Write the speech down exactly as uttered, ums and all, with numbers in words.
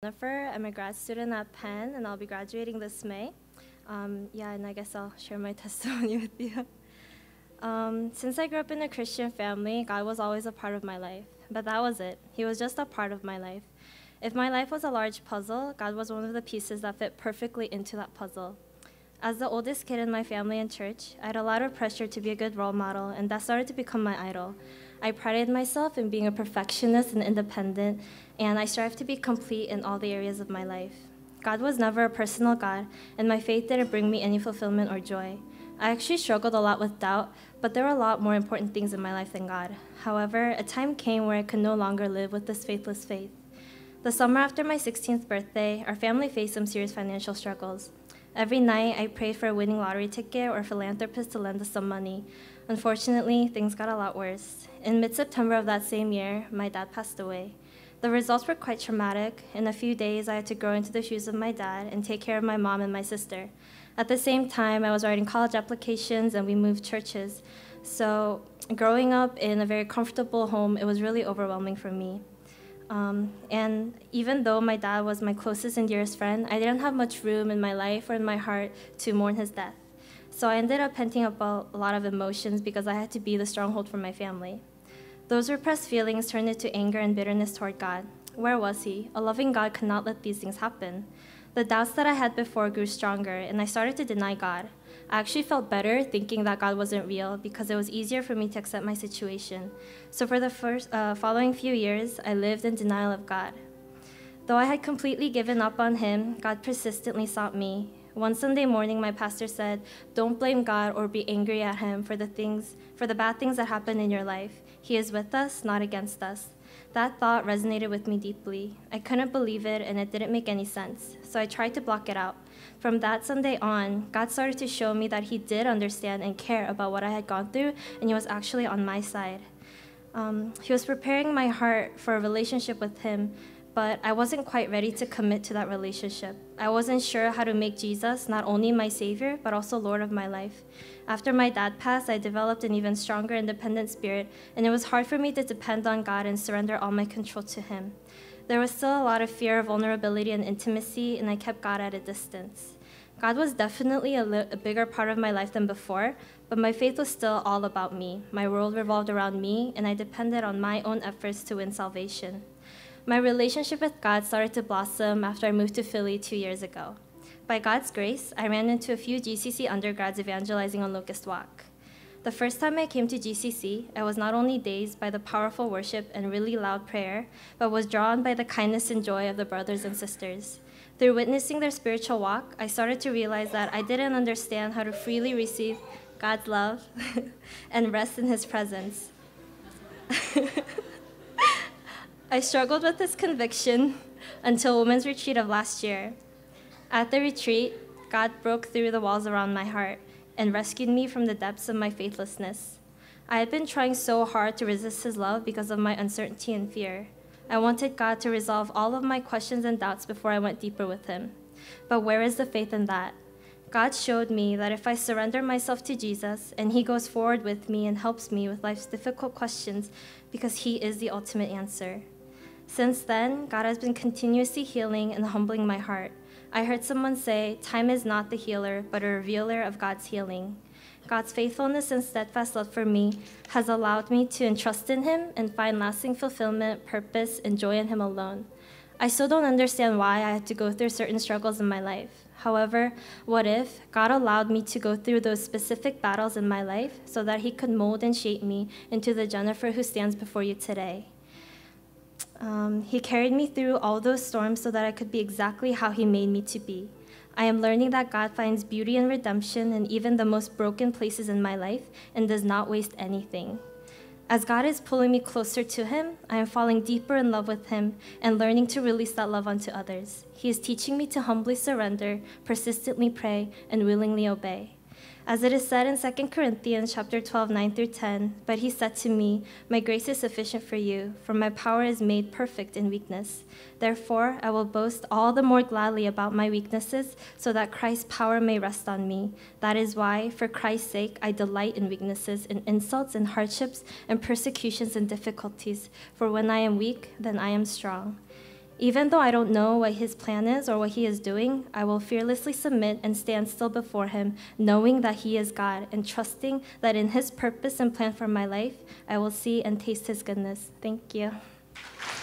Jennifer. I'm a grad student at Penn, and I'll be graduating this May. Um, yeah, and I guess I'll share my testimony with you. Um, since I grew up in a Christian family, God was always a part of my life. But that was it. He was just a part of my life. If my life was a large puzzle, God was one of the pieces that fit perfectly into that puzzle. As the oldest kid in my family and church, I had a lot of pressure to be a good role model, and that started to become my idol. I prided myself in being a perfectionist and independent, and I strived to be complete in all the areas of my life. God was never a personal God, and my faith didn't bring me any fulfillment or joy. I actually struggled a lot with doubt, but there were a lot more important things in my life than God. However, a time came where I could no longer live with this faithless faith. The summer after my sixteenth birthday, our family faced some serious financial struggles. Every night, I prayed for a winning lottery ticket or a philanthropist to lend us some money. Unfortunately, things got a lot worse. In mid-September of that same year, my dad passed away. The results were quite traumatic. In a few days, I had to grow into the shoes of my dad and take care of my mom and my sister. At the same time, I was writing college applications and we moved churches. So growing up in a very comfortable home, it was really overwhelming for me. Um, and even though my dad was my closest and dearest friend, I didn't have much room in my life or in my heart to mourn his death. So I ended up penting up a, a lot of emotions because I had to be the stronghold for my family. Those repressed feelings turned into anger and bitterness toward God. Where was he? A loving God could not let these things happen. The doubts that I had before grew stronger, and I started to deny God. I actually felt better thinking that God wasn't real because it was easier for me to accept my situation. So for the first, uh, following few years, I lived in denial of God. Though I had completely given up on him, God persistently sought me. One Sunday morning, my pastor said, "Don't blame God or be angry at him for the things, for the bad things that happen in your life. He is with us, not against us." That thought resonated with me deeply. I couldn't believe it, and it didn't make any sense, so I tried to block it out. From that Sunday on, God started to show me that he did understand and care about what I had gone through, and he was actually on my side. Um, he was preparing my heart for a relationship with him, but I wasn't quite ready to commit to that relationship. I wasn't sure how to make Jesus not only my Savior, but also Lord of my life. After my dad passed, I developed an even stronger independent spirit, and it was hard for me to depend on God and surrender all my control to him. There was still a lot of fear of vulnerability and intimacy, and I kept God at a distance. God was definitely a, li- a bigger part of my life than before, but my faith was still all about me. My world revolved around me, and I depended on my own efforts to win salvation. My relationship with God started to blossom after I moved to Philly two years ago. By God's grace, I ran into a few G C C undergrads evangelizing on Locust Walk. The first time I came to G C C, I was not only dazed by the powerful worship and really loud prayer, but was drawn by the kindness and joy of the brothers and sisters. Through witnessing their spiritual walk, I started to realize that I didn't understand how to freely receive God's love and rest in his presence. I struggled with this conviction until Women's Retreat of last year. At the retreat, God broke through the walls around my heart and rescued me from the depths of my faithlessness. I had been trying so hard to resist his love because of my uncertainty and fear. I wanted God to resolve all of my questions and doubts before I went deeper with him. But where is the faith in that? God showed me that if I surrender myself to Jesus and he goes forward with me and helps me with life's difficult questions because he is the ultimate answer. Since then, God has been continuously healing and humbling my heart. I heard someone say, time is not the healer, but a revealer of God's healing. God's faithfulness and steadfast love for me has allowed me to entrust in him and find lasting fulfillment, purpose, and joy in him alone. I still don't understand why I had to go through certain struggles in my life. However, what if God allowed me to go through those specific battles in my life so that he could mold and shape me into the Jennifer who stands before you today? Um, he carried me through all those storms so that I could be exactly how he made me to be. I am learning that God finds beauty and redemption in even the most broken places in my life and does not waste anything. As God is pulling me closer to him, I am falling deeper in love with him and learning to release that love onto others. He is teaching me to humbly surrender, persistently pray, and willingly obey. As it is said in Second Corinthians chapter twelve, nine through ten, but he said to me, "My grace is sufficient for you, for my power is made perfect in weakness. Therefore, I will boast all the more gladly about my weaknesses, so that Christ's power may rest on me. That is why, for Christ's sake, I delight in weaknesses, in insults, in hardships, and persecutions and difficulties. For when I am weak, then I am strong." Even though I don't know what his plan is or what he is doing, I will fearlessly submit and stand still before him, knowing that he is God and trusting that in his purpose and plan for my life, I will see and taste his goodness. Thank you.